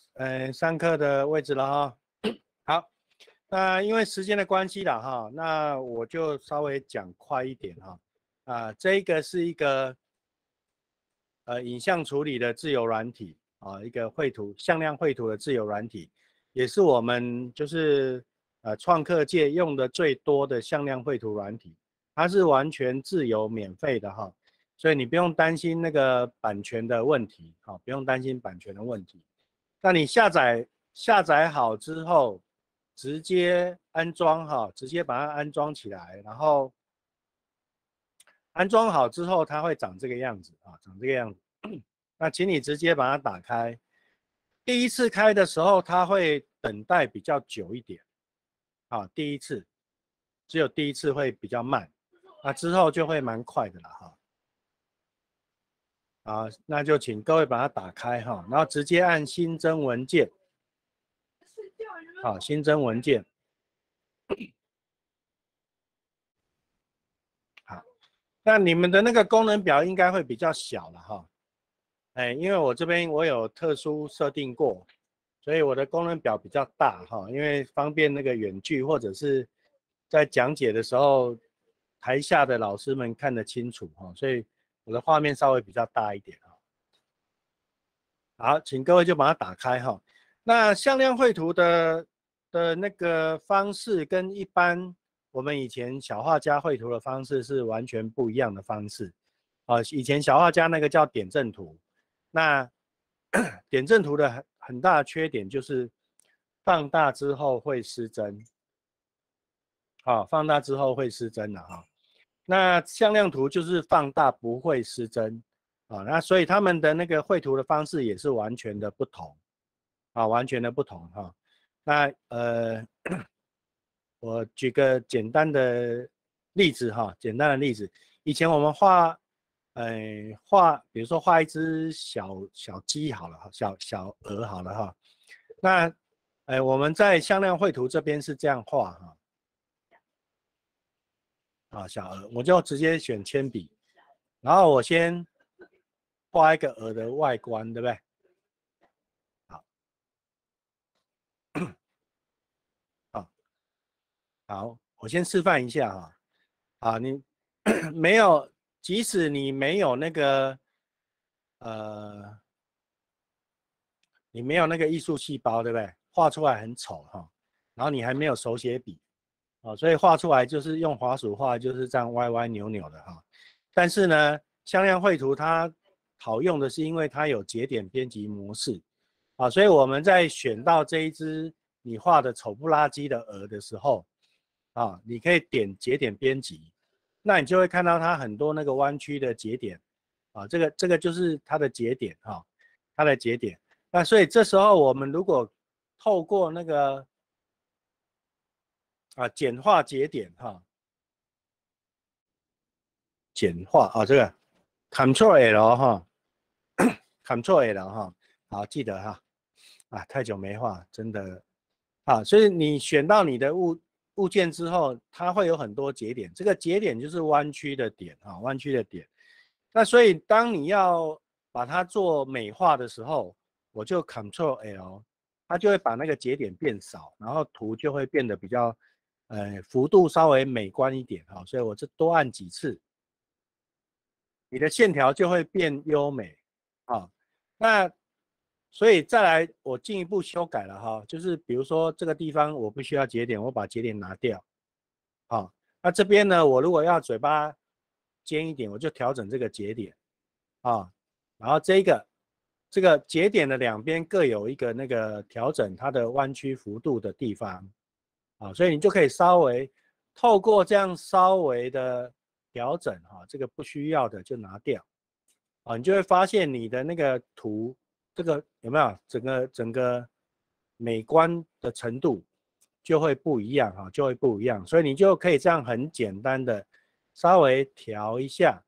上课的位置了哈。好，那因为时间的关系了哈，那我就稍微讲快一点哈。这个是一个影像处理的自由软体啊，一个绘图向量绘图的自由软体，也是我们就是创客界用的最多的向量绘图软体，它是完全自由免费的哈，所以你不用担心那个版权的问题，好，不用担心版权的问题。那你下载好之后，直接安装哈，直接把它安装起来，然后安装好之后，它会长这个样子啊，长这个样子。那请你直接把它打开。第一次开的时候，它会等待比较久一点啊，第一次只有第一次会比较慢，那之后就会蛮快的了哈。啊，那就请各位把它打开哈，然后直接按新增文件。好，新增文件。好，那你们的那个功能表应该会比较小了哈。因为我这边我有特殊设定过，所以我的功能表比较大哈，因为方便那个远距或者是在讲解的时候，台下的老师们看得清楚哈，所以我的画面稍微比较大一点哈。好，请各位就把它打开哈。那向量绘图的那个方式跟一般我们以前小画家绘图的方式是完全不一样的方式啊。以前小画家那个叫点阵图，那点阵图的很大的缺点就是放大之后会失真，好，放大之后会失真的哈。那向量图就是放大不会失真啊，那所以他们的那个绘图的方式也是完全的不同啊，完全的不同哈。那我举个简单的例子哈，简单的例子，以前我们画，比如说画一只小鸡好了哈，小鹅好了哈，那，我们在向量绘图这边是这样画哈，啊，小鹅，我就直接选铅笔，然后我先画一个鹅的外观，对不对？好，好，好，我先示范一下哈，啊，你没有，即使你没有那个，你没有那个艺术细胞，对不对？画出来很丑哈，然后你还没有手写笔，哦，所以画出来就是用滑鼠画，就是这样歪歪扭扭的哈。但是呢，向量绘图它好用的是因为它有节点编辑模式，啊，所以我们在选到这一只你画的丑不拉几的鹅的时候，啊，你可以点节点编辑，那你就会看到它很多那个弯曲的节点，啊，这个就是它的节点哈，它的节点。那所以这时候我们如果透过那个简化节点哈，简化啊这个 Ctrl L 哈，Ctrl L 哈，好记得哈，太久没画，真的所以你选到你的物件之后，它会有很多节点，这个节点就是弯曲的点啊，弯曲的点。那所以当你要把它做美化的时候，我就 Ctrl L， 它就会把那个节点变少，然后图就会变得比较，幅度稍微美观一点哈。所以我这多按几次，你的线条就会变优美啊。那所以再来，我进一步修改了哈，就是比如说这个地方我不需要节点，我把节点拿掉，好，那这边呢，我如果要嘴巴尖一点，我就调整这个节点啊，然后这个节点的两边各有一个那个调整它的弯曲幅度的地方啊，所以你就可以稍微透过这样稍微的调整这个不需要的就拿掉啊，你就会发现你的那个图这个有没有整个美观的程度就会不一样就会不一样，所以你就可以这样很简单的稍微调一下，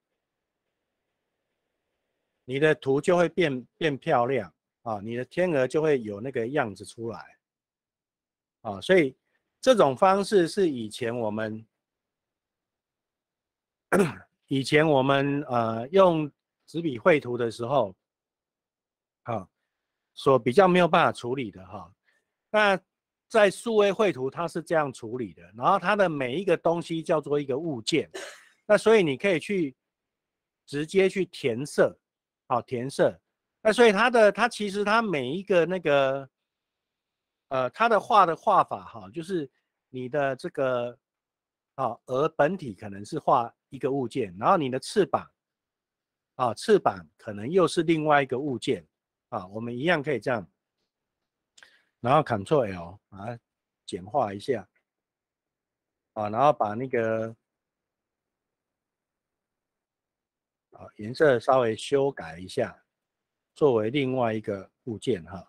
你的图就会变漂亮你的天鹅就会有那个样子出来所以这种方式是以前我们用纸笔绘图的时候所比较没有办法处理的哈。那在数位绘图它是这样处理的，然后它的每一个东西叫做一个物件，那所以你可以去直接去填色，好填色。那所以它其实它每一个那个它的画法哈，就是你的这个鹅本体可能是画一个物件，然后你的翅膀翅膀可能又是另外一个物件我们一样可以这样，然后 Ctrl L 把它简化一下然后把那个颜色稍微修改一下，作为另外一个物件哈。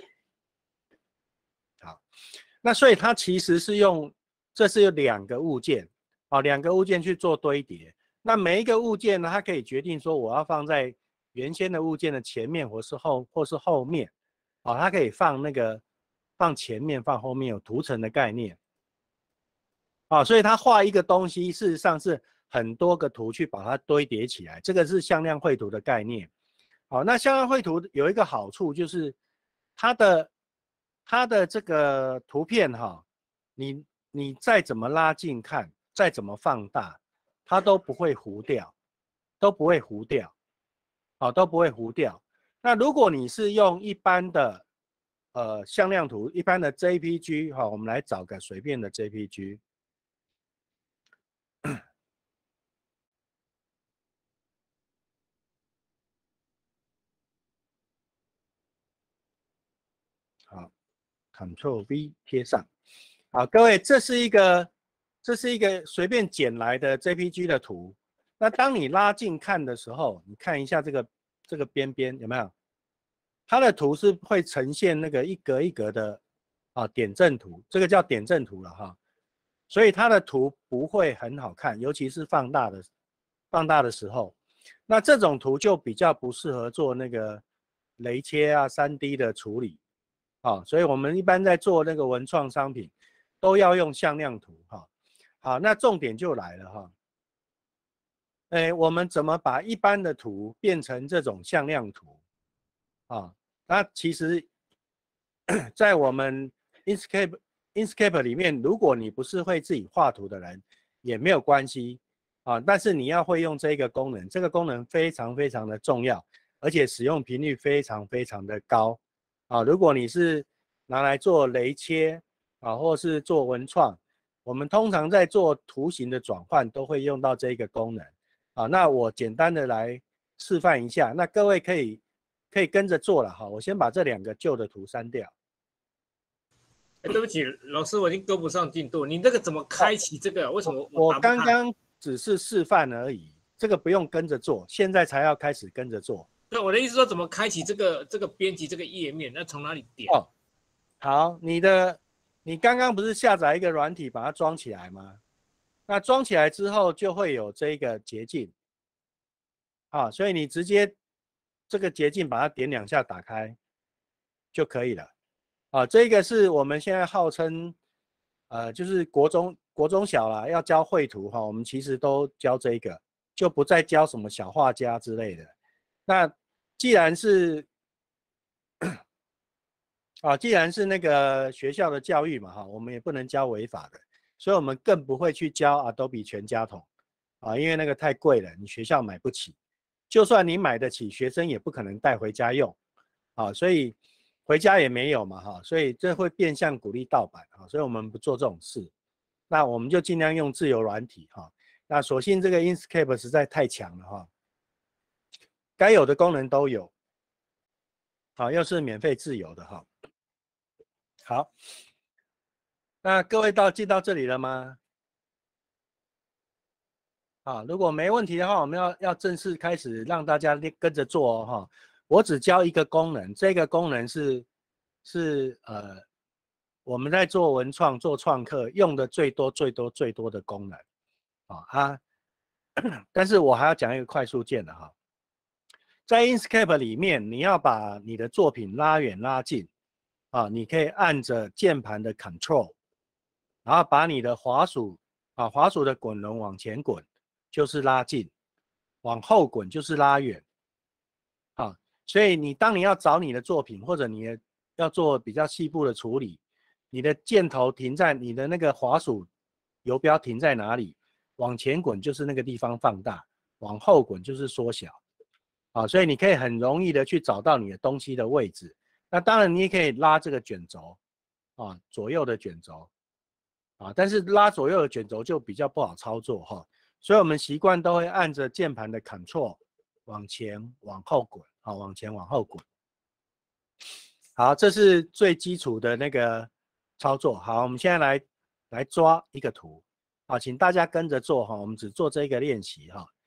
好，那所以它其实是用，这是有2个物件2个物件去做堆叠。那每一个物件呢，它可以决定说我要放在原先的物件的前面，或是后面它可以放放前面放后面，有图层的概念所以它画一个东西，事实上是很多个图去把它堆叠起来，这个是向量绘图的概念。那向量绘图有一个好处就是它的这个图片你再怎么拉近看，再怎么放大，它都不会糊掉，都不会糊掉都不会糊掉。那如果你是用一般的向量图，一般的 JPG 我们来找个随便的 JPG。好 ，Ctrl V 贴上。好，各位，这是一个随便捡来的 JPG 的图。那当你拉近看的时候，你看一下这个边边有没有？它的图是会呈现那个一格一格的点阵图，这个叫点阵图了哈。所以它的图不会很好看，尤其是放大的时候。那这种图就比较不适合做那个雷切3D 的处理所以我们一般在做那个文创商品都要用向量图好，那重点就来了我们怎么把一般的图变成这种向量图那其实在我们 Inkscape 里面，如果你不是会自己画图的人也没有关系但是你要会用这个功能，这个功能非常非常的重要，而且使用频率非常非常的高如果你是拿来做雷切或是做文创，我们通常在做图形的转换都会用到这个功能那我简单的来示范一下，那各位可以跟着做了我先把这2个旧的图删掉。 对不起，老师，我已经跟不上进度。你那个怎么开启这个？为什么我刚刚只是示范而已，这个不用跟着做，现在才要开始跟着做。 对，我的意思说怎么开启这个编辑这个页面？那从哪里点？ 好，你刚刚不是下载一个软体把它装起来吗？那装起来之后就会有这个捷径所以你直接这个捷径把它点2下打开就可以了这个是我们现在号称就是国中小啦，要教绘图我们其实都教这个，就不再教什么小画家之类的。那既然是那个学校的教育嘛我们也不能教违法的，所以我们更不会去教 Adobe 全家桶因为那个太贵了，你学校买不起，就算你买得起，学生也不可能带回家用所以回家也没有嘛所以这会变相鼓励盗版所以我们不做这种事。那我们就尽量用自由软体那所幸这个 Inkscape 实在太强了该有的功能都有又是免费自由的好，那各位进到这里了吗？如果没问题的话，我们要正式开始让大家跟着做我只教一个功能，这个功能是我们在做文创做创客用的最多的功能但是我还要讲一个快速键的在 Inkscape 里面，你要把你的作品拉远拉近你可以按着键盘的 Control， 然后把你的滑鼠的滚轮往前滚就是拉近，往后滚就是拉远所以当你要找你的作品，或者要做比较细部的处理，你的箭头停在你的那个滑鼠游标停在哪里，往前滚就是那个地方放大，往后滚就是缩小。所以你可以很容易的去找到你的东西的位置。那当然你也可以拉这个卷轴左右的卷轴但是拉左右的卷轴就比较不好操作所以我们习惯都会按着键盘的 Ctrl 往前往后滚往前往后滚。好，这是最基础的那个操作。好，我们现在来抓一个图请大家跟着做我们只做这个练习